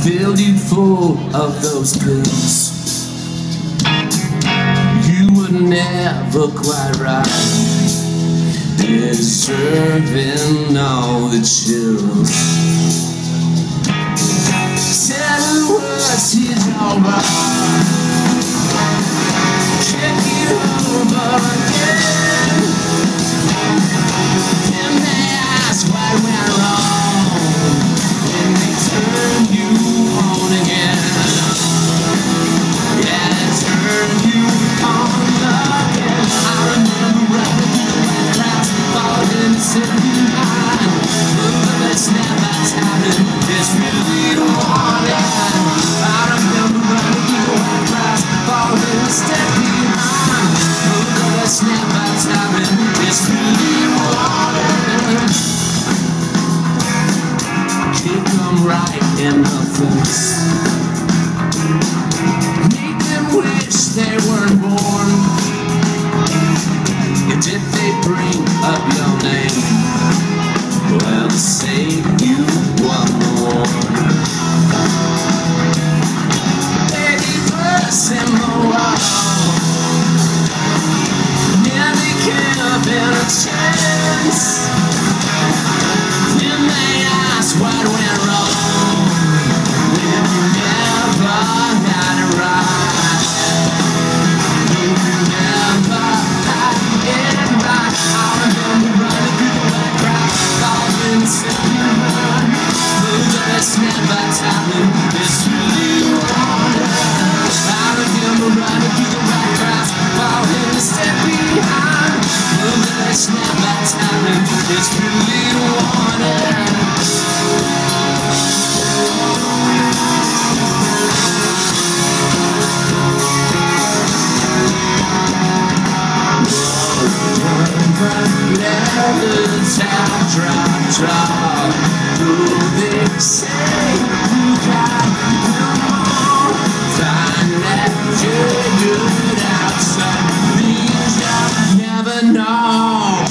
filled you full of those pills. You were never quite right, deserving all the chills. Said the worst is alright, check it over again. And they ask what went wrong, and they turn you on again. Yeah, they turn you on again. I remember running through the white crowds and falling in the city line. Look for that snap that's happening, it's really the morning. I remember running through the white crowds and falling in the city line. Look for that snap that's happening, it's really the morning. Kick them right in the face, make them wish they weren't born. And if they bring up your name, well, save you one more. Baby, verse in the wall, never could have been a chance. Then they ask what went wrong, when you never had it right. When you never had it right. I remember running through the white crowd, falling in the city line. Look at that snap that's happening, it's really water. I remember running through the white crowd, falling in the city line. Look at that snap that's happening, it's really water. Letters have drop, though they say you got no more. Find that you're good outside, things you'll never know.